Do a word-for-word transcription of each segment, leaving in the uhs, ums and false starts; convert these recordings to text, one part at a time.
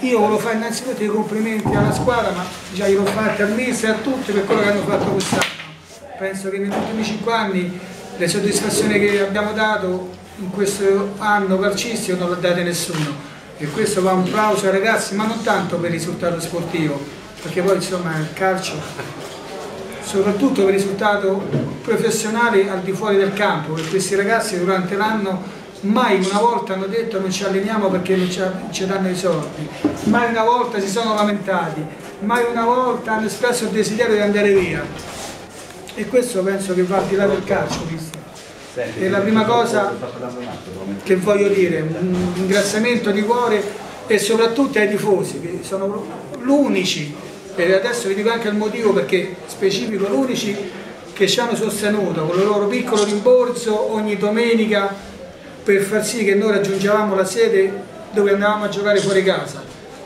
io volevo fare innanzitutto i complimenti alla squadra, ma già glielo ho fatto al mister e a tutti per quello che hanno fatto quest'anno. Penso che negli ultimi cinque anni le soddisfazioni che abbiamo dato in questo anno calcistico non le ha date nessuno. E questo va un plauso ai ragazzi, ma non tanto per il risultato sportivo, perché poi insomma il calcio, soprattutto per il risultato professionale al di fuori del campo, perché questi ragazzi durante l'anno mai una volta hanno detto non ci alleniamo perché non ci, ci danno i soldi, mai una volta si sono lamentati, mai una volta hanno espresso il desiderio di andare via. E questo penso che va al di là del calcio, visto. E la prima cosa che voglio dire, un ringraziamento di cuore e soprattutto ai tifosi, che sono l'unici, e adesso vi dico anche il motivo perché specifico, l'unici che ci hanno sostenuto con il loro piccolo rimborso ogni domenica per far sì che noi raggiungevamo la sede dove andavamo a giocare fuori casa.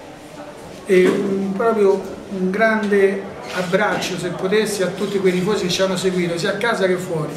E un, proprio un grande abbraccio, se potessi, a tutti quei tifosi che ci hanno seguito, sia a casa che fuori.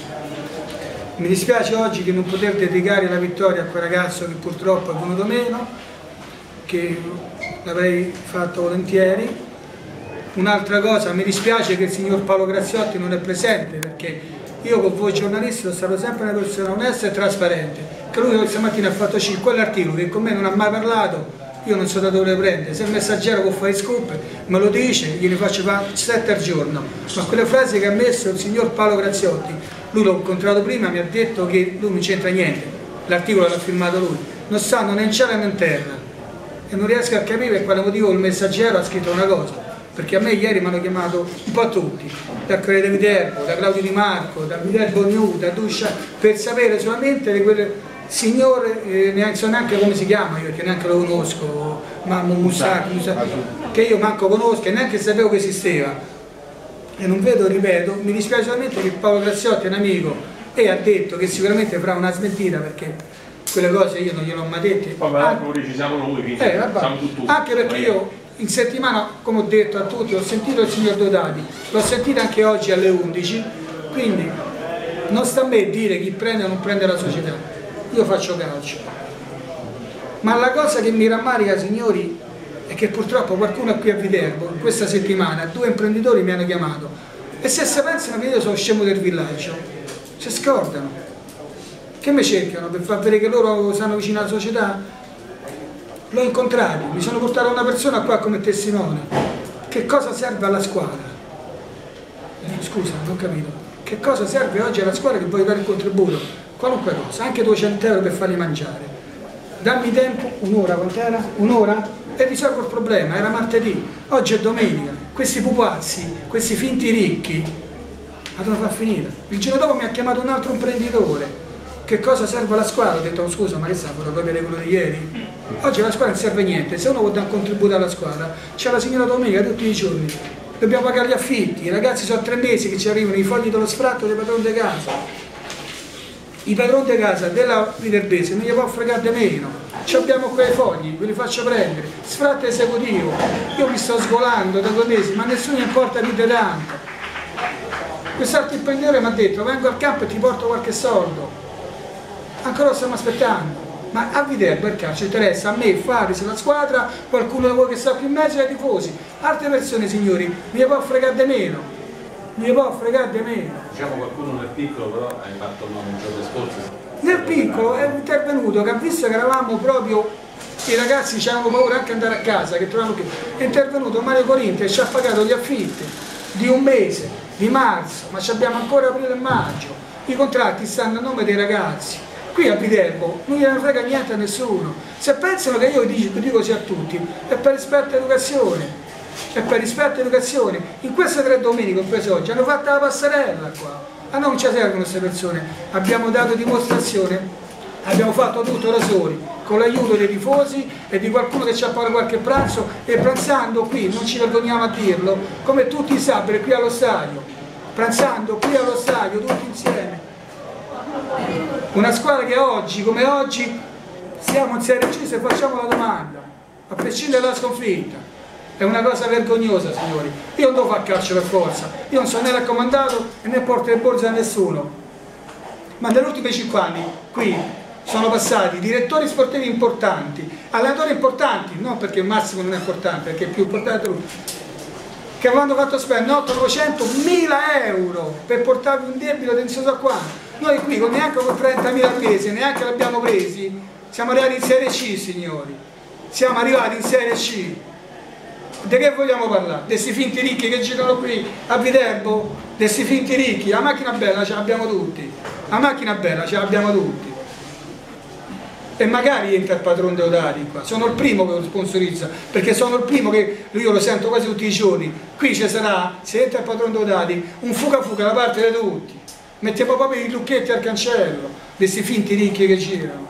Mi dispiace oggi di non poter dedicare la vittoria a quel ragazzo che purtroppo è venuto meno, che l'avrei fatto volentieri. Un'altra cosa, mi dispiace che il signor Paolo Graziotti non è presente, perché io con voi giornalisti sono stato sempre una persona onesta e trasparente, che lui questa mattina ha fatto C, quell'articolo che con me non ha mai parlato, io non so da dove le prende, se il Messaggero può fare scoop me lo dice, gliene faccio fare sette al giorno, ma quelle frasi che ha messo il signor Paolo Graziotti, lui l'ho incontrato prima, mi ha detto che lui non c'entra niente, l'articolo l'ha firmato lui, non stanno né in cielo né in terra, e non riesco a capire per quale motivo il Messaggero ha scritto una cosa. Perché a me ieri mi hanno chiamato un po' tutti, da Corriere di Viterbo, da Claudio Di Marco, da Viterbo New, da Duscia, per sapere solamente di quel signore, eh, neanche so neanche come si chiama, io perché neanche lo conosco, Mammo Musacchi, che io manco conosco e neanche sapevo che esisteva. E non vedo, ripeto, mi dispiace solamente che Paolo Graziotti è un amico e ha detto che sicuramente farà una smentita perché quelle cose io non gliel'ho mai dette. Vabbè, anche ci siamo noi, quindi eh, siamo tutti. Anche perché io in settimana, come ho detto a tutti, ho sentito il signor Dodati, l'ho sentito anche oggi alle undici, quindi non sta a me dire chi prende o non prende la società, io faccio calcio. Ma la cosa che mi rammarica, signori, è che purtroppo qualcuno qui a Viterbo, in questa settimana, due imprenditori mi hanno chiamato e se si pensano che io sono scemo del villaggio, si scordano. Che mi cercano per far vedere che loro stanno vicino alla società? L'ho incontrato, mi sono portato una persona qua come testimone. Che cosa serve alla squadra? Scusa, non ho capito. Che cosa serve oggi alla squadra che vuoi dare il contributo? Qualunque cosa, anche duecento euro per farli mangiare. Dammi tempo, un'ora, quant'era? Un'ora? E risolvo il problema, era martedì, oggi è domenica. Questi pupazzi, questi finti ricchi, la devono far finire. Il giorno dopo mi ha chiamato un altro imprenditore. Che cosa serve alla squadra? Ho detto, oh, scusa, ma che sa, fotocopia quello di ieri? Oggi alla squadra non serve niente, se uno vuole dare un contributo alla squadra, c'è la signora Domenica tutti i giorni, dobbiamo pagare gli affitti, i ragazzi sono tre mesi che ci arrivano i fogli dello sfratto dei padroni di casa. I padroni di casa della Viterbese non gli può fregare di meno, ci abbiamo quei fogli, ve li faccio prendere, sfratto esecutivo, io mi sto svolando da due mesi, ma nessuno mi importa più di tanto. Quest'altro imprenditore mi ha detto, vengo al campo e ti porto qualche soldo. Ancora lo stiamo aspettando, ma a Viterbo il calcio interessa a me fare se la squadra, qualcuno di voi che sta qui in mezzo ai tifosi, altre persone signori, mi può fregare di meno, mi può fregare di meno. Diciamo qualcuno nel piccolo però hai fatto il nome il giorno scorso. Nel piccolo è intervenuto che ha visto che eravamo proprio, i ragazzi ci avevano paura anche andare a casa, che trovavano qui, è intervenuto Mario Corinti e ci ha pagato gli affitti di un mese, di marzo, ma ci abbiamo ancora aprile e maggio, i contratti stanno a nome dei ragazzi. Qui a Viterbo non gliene frega niente a nessuno, se pensano che io dico, dico così a tutti, è per rispetto all'educazione, è per rispetto all'educazione. In queste tre domeniche, comprese oggi, hanno fatto la passerella qua, a noi non ci servono queste persone, abbiamo dato dimostrazione, abbiamo fatto tutto da soli, con l'aiuto dei tifosi e di qualcuno che ci ha pagato qualche pranzo e pranzando qui, non ci vergogniamo a dirlo, come tutti i sabati qui allo stadio, pranzando qui allo stadio tutti insieme. Una squadra che oggi, come oggi, siamo in Serie C se facciamo la domanda, a prescindere dalla sconfitta. È una cosa vergognosa, signori. Io non devo fare calcio per forza, io non sono né raccomandato e né porto le borse a nessuno. Ma negli ultimi cinque anni, qui, sono passati direttori sportivi importanti, allenatori importanti, non perché Massimo non è importante, perché è più importante lui, che avevano fatto spendere ottocentomila euro per portarvi un debito di non so quanto. Noi qui con neanche con trentamila presi, neanche l'abbiamo presi, siamo arrivati in Serie C, signori, siamo arrivati in Serie C. Di che vogliamo parlare? Di questi finti ricchi che girano qui a Viterbo? Di questi finti ricchi? La macchina bella ce l'abbiamo tutti, la macchina bella ce l'abbiamo tutti. E magari entra il padrone Deodati qua, sono il primo che lo sponsorizza, perché sono il primo che io lo sento quasi tutti i giorni. Qui ci sarà, se entra il padrone Deodati, un fuga fuga da parte di tutti. Mettiamo proprio i lucchetti al cancello, questi finti ricchi che girano.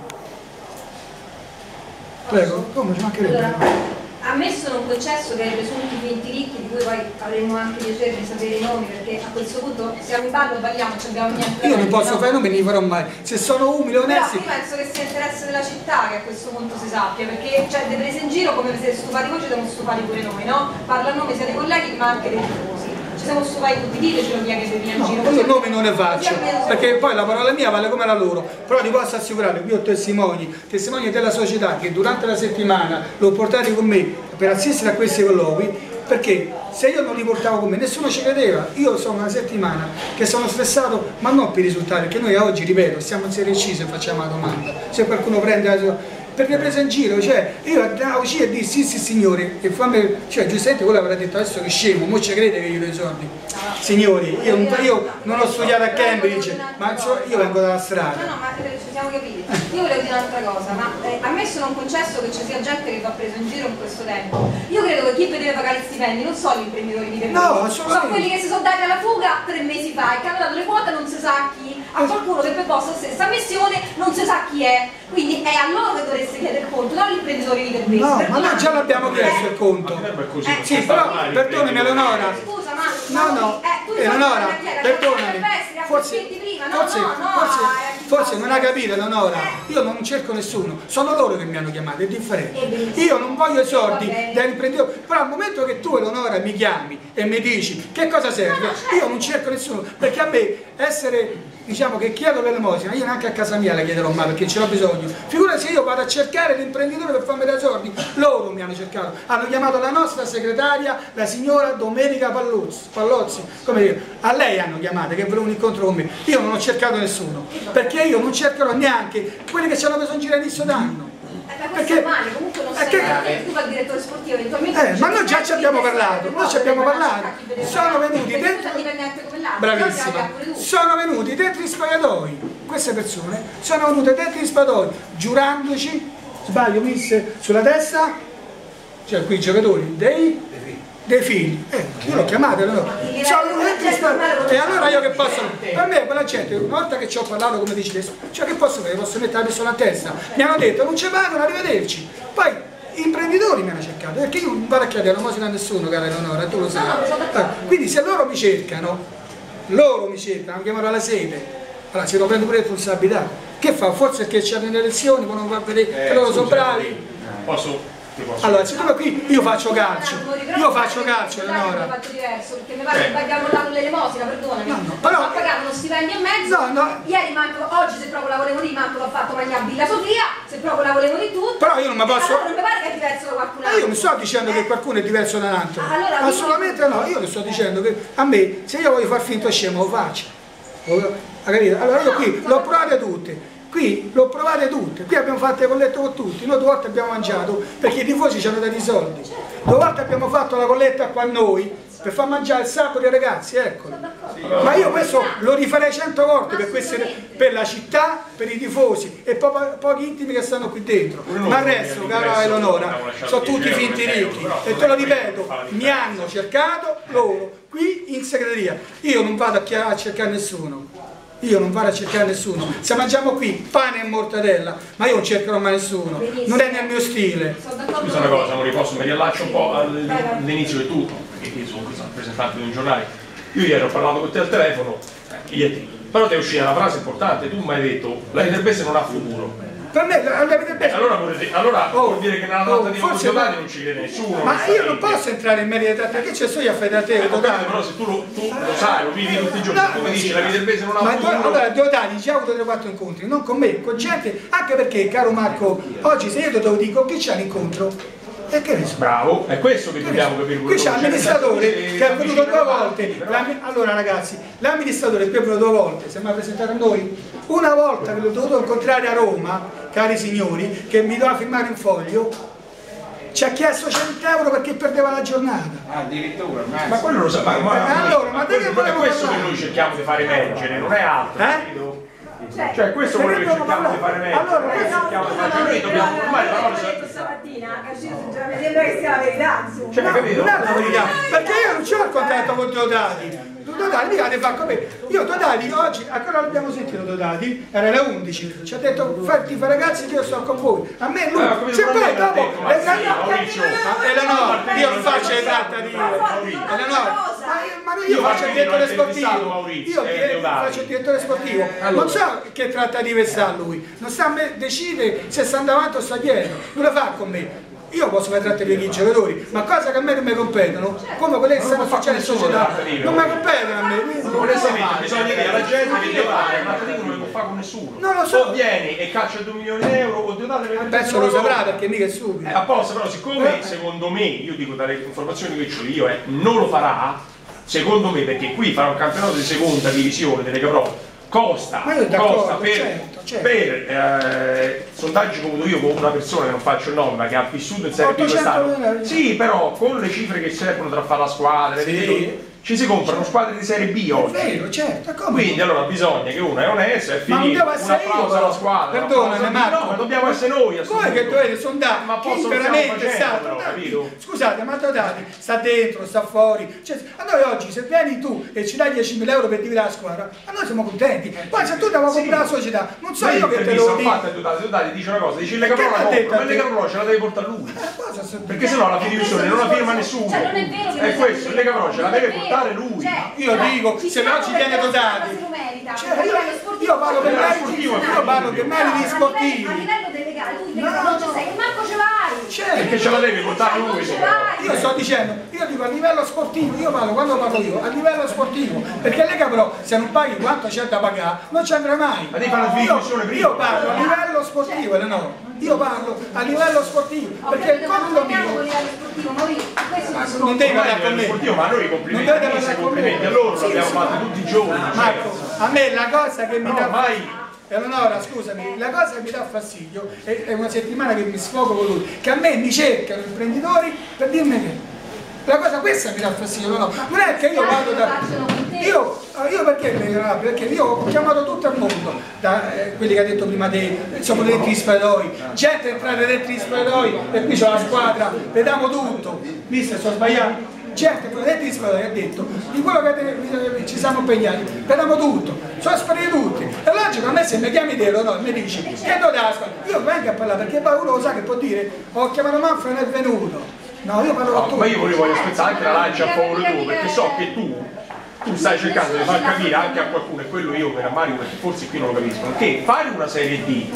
Prego, come ci mancherebbe? Allora, ammesso un processo che ai presunti finti ricchi, di cui poi avremo anche piacere di sapere i nomi, perché a questo punto siamo in ballo, balliamo, non abbiamo niente. Io non posso fare nomi, non li farò mai. Se sono umili, onesti. Però io penso che sia interesse della città che a questo punto si sappia, perché cioè delle prese in giro come vi siete stufati voi, ci siamo stufati pure noi, no? Parla a nome sia dei colleghi ma anche dei tifosi. Ci siamo stufati tutti, ditecelo via che vi in No, giro. io il nome non ne faccio, perché poi la parola mia vale come la loro, però ti posso assicurare, qui ho testimoni, testimoni della società che durante la settimana l'ho portati con me per assistere a questi colloqui, perché se io non li portavo con me nessuno ci credeva. Io sono una settimana che sono stressato, ma non per i risultati, perché noi oggi, ripeto, siamo in Serie C se facciamo la domanda, se qualcuno prende la per le prese in giro, cioè io andavo uscì e dissi sì sì signori, e fammi, cioè giustamente quello avrà detto adesso che scemo, mo ci crede che io do i soldi. Signori, io, io non ho studiato a Cambridge, ma io vengo dalla strada. No, no, ma ci siamo capiti. Io volevo dire un'altra cosa, ma eh, ammesso non concesso che ci sia gente che va preso in giro in questo tempo, io credo che chi deve pagare gli stipendi non sono gli imprenditori di Termini, no, sono quelli che si sono dati alla fuga tre mesi fa e che hanno dato le quote non si sa chi, a qualcuno che per posta stessa missione non si sa chi è, quindi è a loro che dovreste chiedere conto, non agli imprenditori di Termini. No, ma noi già l'abbiamo chiesto il conto. Così, sì, però perdonami Eleonora. Scusa, ma no, no, Eleonora, perdonami. Forse, forse, forse, forse non ha capito Eleonora, io non cerco nessuno, sono loro che mi hanno chiamato, è differente. Io non voglio i soldi dall'imprenditore, però al momento che tu Eleonora mi chiami e mi dici che cosa serve, io non cerco nessuno, perché a me essere, diciamo che chiedo l'elemosina, io neanche a casa mia la chiederò mai perché ce l'ho bisogno. Figurati se io vado a cercare l'imprenditore per farmi dei soldi, loro mi hanno cercato, hanno chiamato la nostra segretaria, la signora Domenica Pallozzi, Pallozzi come dire, a lei hanno chiamato che volevano un incontro con me, io non ho cercato nessuno, perché io non cercherò neanche quelli che ci hanno preso in giro all'inizio d'anno. Eh, perché male, comunque non sai che tu fai il direttore sportivo eventualmente. Eh, ma noi già ci abbiamo parlato, noi ci abbiamo parlato. Sono venuti dentro. Bravissima. Sono venuti dentro gli spogliatoi. Queste persone sono venute dentro gli spogliatoi, giurandoci, sbaglio misse sulla testa, cioè qui i giocatori dei dei figli, eh, io l'ho chiamato allora. E allora io che posso, per me quella gente, una volta che ci ho parlato come dici adesso, cioè che posso fare, posso mettere la persona a testa, mi hanno detto non ci pagano, arrivederci, poi imprenditori mi hanno cercato, perché io non vado a chiedere l'elemosina a nessuno, cara Eleonora, tu lo sai, quindi se loro mi cercano, loro mi cercano, mi chiamano alla sede, allora se lo prendo pure responsabilità, che fa? Forse perché c'erano le elezioni, quando va a vedere che loro sono bravi. Posso? Allora, siccome qui io faccio calcio, io faccio calcio, Eleonora. Ho fatto diverso, perché mi pare che abbiamo dato l'elemosina, perdonami. No, no, però... Ma pagare uno stipendio e mezzo. No, no. Ieri manco, oggi se proprio la volevo di manco l'ho fatto mangiare a Villa Sofia, se proprio la volevo di tutto. Però io non mi posso... Allora non mi pare che è diverso da qualcun altro. Ma io non sto dicendo eh. che qualcuno è diverso da un altro. Allora, assolutamente no, io le sto dicendo che a me, se io voglio far finto scemo, lo faccio. Allora io qui l'ho provate tutte. Qui l'ho provate tutte, qui abbiamo fatto le collette con tutti, noi due volte abbiamo mangiato perché i tifosi ci hanno dato i soldi, due volte abbiamo fatto la colletta qua noi per far mangiare il sabato ai ragazzi, eccolo. Ma io questo lo rifarei cento volte per, queste, per la città, per i tifosi e po pochi intimi che stanno qui dentro. Ma il resto, cara Eleonora, sono tutti finti ricchi e te lo ripeto, mi hanno cercato loro qui in segreteria, io non vado a, a cercare nessuno. Io non vado a cercare nessuno, se mangiamo qui pane e mortadella, ma io non cercherò mai nessuno, non è nel mio stile. Scusa una cosa, non posso, mi riallaccio un po' all'inizio di tutto, perché io sono un rappresentante di un giornale. Io ieri ho parlato con te al telefono, eh, però ti è uscita una frase importante, tu mi hai detto la Viterbese non ha futuro. Per me l'avete eh, allora, vuol, allora oh, vuol dire che nella oh, trattativa con Todati non ci crede nessuno. Ma io non posso entrare in merito a te, perché c'è solo a federazione Todati. Però se tu lo, tu lo sai, lo vivi tutti i giorni, no, se tu mi dici la Viterbese non ha ma futuro. Allora Todati già ha avuto tre quattro incontri, non con me, con gente, anche perché, caro Marco, oggi se io te lo dico, chi c'ha l'incontro? E che ne so? Bravo, è questo che dobbiamo capire. Qui c'è l'amministratore che è venuto due volte. Allora ragazzi, l'amministratore qui è venuto due volte, si è mai presentato a noi. Una volta che l'ho dovuto incontrare a Roma, cari signori, che mi doveva firmare un foglio, ci ha chiesto cento euro perché perdeva la giornata. Ah, addirittura, ma, ma quello lo sa, ma, ma, ma allora, ma, ma quello, non è questo parlare? che noi cerchiamo di fare emergere, non è altro. Eh? Cioè, cioè questo è quello che cerchiamo di fare meglio. Allora, noi cerchiamo di fare, noi dobbiamo ormai la cosa. Stamattina, mi sembra che sia la verità, insomma. Cioè, no, capito? Non è la verità, perché io non c'ho il contatto con Todati. Todati mica ti fa come. Io Todati oggi, ancora l'abbiamo sentito Todati, era le undici, ci ha detto fatti fa ragazzi che io sto con voi. A me lui, eh, se poi dopo le Eleonora, io non faccio le trattative. Eleonora, ma io faccio il direttore sportivo, io faccio il direttore sportivo, non so che trattative sta lui, non sta a me decidere se sta davanti o sta dietro, non lo fa con me. Io posso fare trattative con i giocatori, ma cose che a me non mi competono, come quelle che stanno facendo in società, non mi competono a me. Onestamente bisogna dire alla gente che Deodati una trattativa non le può fare con nessuno. Non lo so. O vieni e caccia due milioni di euro o Deodati le Penso lo saprà perché mica è subito. Eh, apposta, però siccome secondo me, io dico dalle informazioni che ho io, eh, non lo farà, secondo me, perché qui farà un campionato di seconda divisione delle Pro costa, costa per, certo, certo. per eh, sondaggi come io con una persona che non faccio il nome ma che ha vissuto in Serie B quest'anno, sì, però con le cifre che servono tra fare la squadra, sì. Ci si comprano squadre di Serie B oggi. È vero, certo, come? Quindi allora bisogna che uno è onesto e finito, un applauso alla squadra. Perdonami Marco, no, ma dobbiamo essere noi. Voi che dovete sondare, ma chi veramente sta, capito? Scusate, ma Todati sta dentro, sta fuori. Cioè, a noi oggi se vieni tu e ci dai diecimila euro per dividere la squadra, a noi siamo contenti. Poi se tu devi sì. comprare la società, non so ma io che te lo dico. Todati dice una cosa, dice Lega Pro la compra, ma Lega Pro ce la devi portare lui. Perché sennò la federazione non la firma nessuno. È questo, Lega Pro ce la deve portare lui. Io dico, se oggi viene Todati, cioè, io, io parlo per meriti, io parlo per meriti sportivi. A livello del legale, tu no, no, no. Sei, Marco ce l'hai! Certo. Perché ce la devi portare lui? Io sto dicendo, io dico a livello sportivo, io parlo, quando parlo io, a livello sportivo, perché Lega Pro, se non paghi quanto c'è da pagare, non ci andrà mai. Ma devi fare una discussione prima. Io parlo a livello sportivo, no? Io parlo a livello sportivo, perché il conto mio non devi parlare con me, ma noi complimenti, non devi complimenti a loro, lo abbiamo fatto tutti i giorni. Marco, a me la cosa che mi dà mai. Eleonora, scusami, la cosa che mi dà fastidio è, è una settimana che mi sfogo con lui, che a me mi cercano imprenditori per dirmi che la cosa questa mi dà fastidio, no, no. Non è che io vado da. Io, io perché mi arrabbio? Perché io ho chiamato tutto il mondo, da eh, quelli che ha detto prima te, insomma dentro gli spogliatoi, gente entrare dentro gli spogliatoi e qui c'è la squadra, vediamo tutto, mister sto sbagliando. Gente, dentro gli spogliatoi ha detto di quello che ci siamo impegnati, vediamo tutto, sono spariti tutti. È logico, a me se mi chiami te, no, mi dici che do da squadra, io vengo a parlare perché poi uno lo sa che può dire ho chiamato Manfred e non è venuto. No, io parlo con no, ma io volevo spezzare anche la lancia a favore tuo, perché so che tu, tu stai cercando di far capire anche a qualcuno, e quello io per Mario, perché forse qui non lo capiscono, che fare una serie D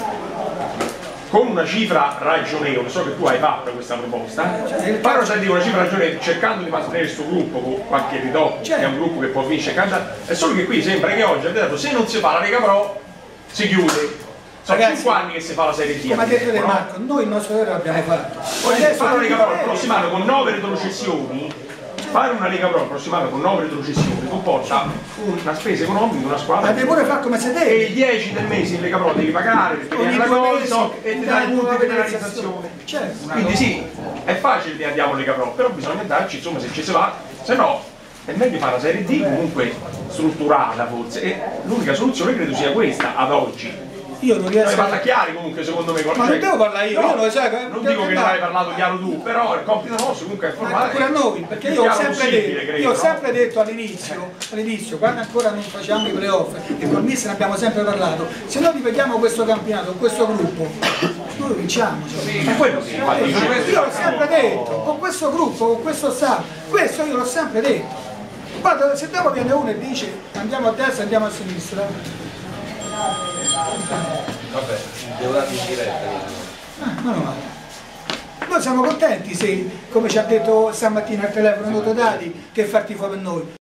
con una cifra ragionevole, so che tu hai fatto questa proposta, fare una serie D con una cifra ragionevole cercando di mantenere questo gruppo con qualche ridotto, che è un gruppo che può vincere, è solo che qui sembra che oggi ha detto se non si fa la Lega Pro si chiude. Sono cinque anni che si fa la Serie D. Come ha detto De Marco, noi il nostro errore l'abbiamo fatto. Adesso fare una Lega Pro il prossimo anno con nove retrocessioni, fare una Lega Pro il prossimo anno con nove retrocessioni comporta una spesa economica di una squadra. Ma devi pure fare come se devi. E il dieci del mese in Lega Pro devi pagare perché viene la cosa e ti dai punti di penalizzazione. Certo. Quindi sì, è facile che andiamo Lega Pro, però bisogna andarci, insomma, se ci si va, se no è meglio fare la Serie D comunque strutturata forse. E l'unica soluzione credo sia questa ad oggi. Io non riesco a parlare chiari comunque secondo me. Ma cioè, non devo parlare io, no, io lo so, non dico che non hai parlato chiaro tu, però il compito nostro comunque è informare. Pure a noi, perché io ho sempre detto, credo, io ho sempre no? detto all'inizio, all'inizio, quando ancora non facciamo i playoff, e col mister ne abbiamo sempre parlato, se noi ripetiamo questo campionato, questo gruppo, noi vinciamo. Cioè. Ma quello sì, io, io l'ho sempre detto, con questo gruppo, con questo staff, questo io l'ho sempre detto. Guarda, se dopo viene uno e dice andiamo a destra, andiamo a sinistra, Vabbè, devo darmi in diretta. Ah, ma no male. Noi siamo contenti se, come ci ha detto stamattina al telefono Totati, che fa il tifo per noi.